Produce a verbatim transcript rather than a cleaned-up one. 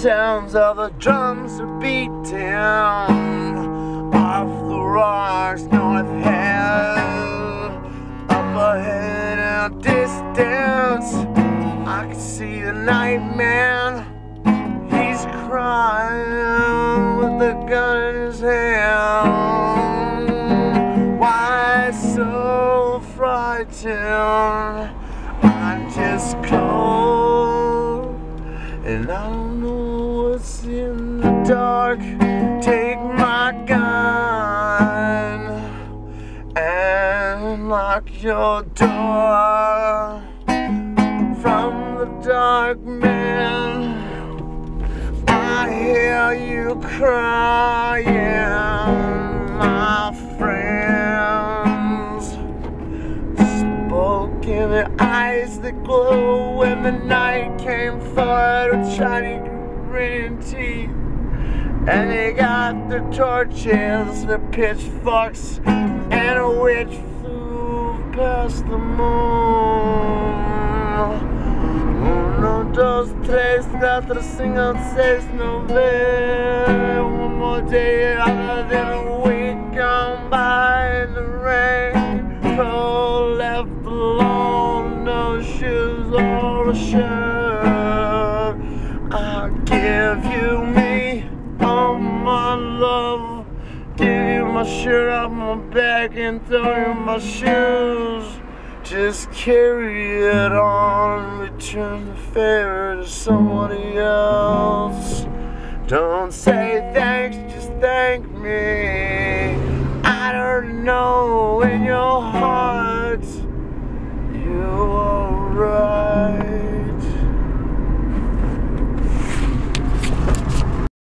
sounds of the drums are beating off the rocks north ahead. Up ahead in a distance, I can see the night man. He's crying with the gun in his hand. Why so frightened? I'm just cold, and I don't know what's in the dark. Take my gun and lock your door from the dark, man. I hear you crying, my friends. Spoke in the eyes that glow when the night came forward with shiny green teeth. And they got their torches, their pitchforks, and a witch flew past the moon. Uno, dos, tres, cuatro, cinco, seis, nueve. One more day, other than a week gone by in the rain. Cold, left alone, no shoes or a shirt. I'll give you me, oh my love. Give you my shirt off my back and throw you my shoes. Just carry it on and return the favor to somebody else. Don't say thanks, just thank me. I don't know in your heart you